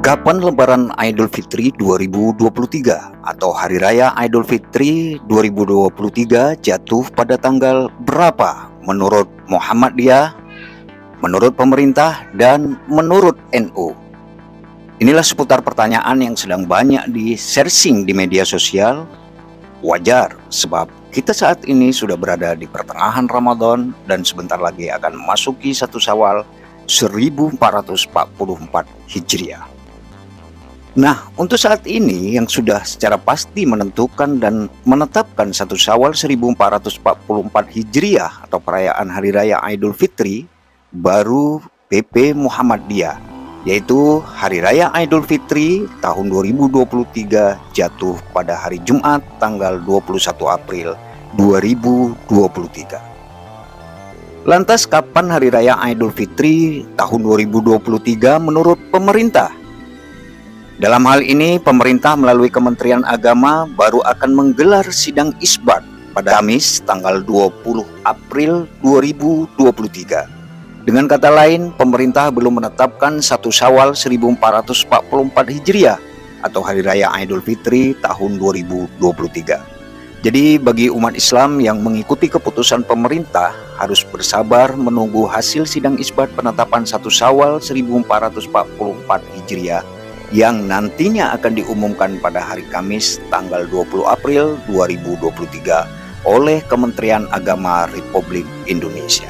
Kapan Lebaran Idul Fitri 2023 atau Hari Raya Idul Fitri 2023 jatuh pada tanggal berapa menurut Muhammadiyah, menurut pemerintah, dan menurut NU? Inilah seputar pertanyaan yang sedang banyak di-searching di media sosial. Wajar, sebab kita saat ini sudah berada di pertengahan Ramadan dan sebentar lagi akan memasuki 1 Syawal 1444 Hijriah. Nah, untuk saat ini yang sudah secara pasti menentukan dan menetapkan 1 Syawal 1444 Hijriah atau perayaan Hari Raya Idul Fitri baru PP Muhammadiyah, yaitu Hari Raya Idul Fitri tahun 2023 jatuh pada hari Jumat tanggal 21 April 2023. Lantas kapan Hari Raya Idul Fitri tahun 2023 menurut pemerintah? Dalam hal ini, pemerintah melalui Kementerian Agama baru akan menggelar sidang isbat pada Kamis tanggal 20 April 2023. Dengan kata lain, pemerintah belum menetapkan 1 Syawal 1444 Hijriah atau Hari Raya Idul Fitri tahun 2023. Jadi bagi umat Islam yang mengikuti keputusan pemerintah harus bersabar menunggu hasil sidang isbat penetapan 1 Syawal 1444 Hijriah yang nantinya akan diumumkan pada hari Kamis tanggal 20 April 2023 oleh Kementerian Agama Republik Indonesia.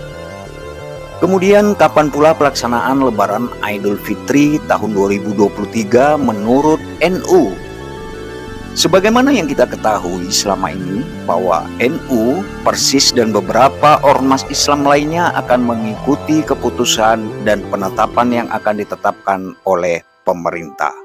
Kemudian kapan pula pelaksanaan Lebaran Idul Fitri tahun 2023 menurut NU? Sebagaimana yang kita ketahui selama ini bahwa NU, Persis dan beberapa ormas Islam lainnya akan mengikuti keputusan dan penetapan yang akan ditetapkan oleh pemerintah.